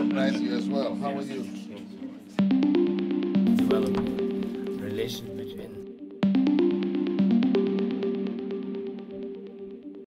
Nice you as well. How are you? Developing relation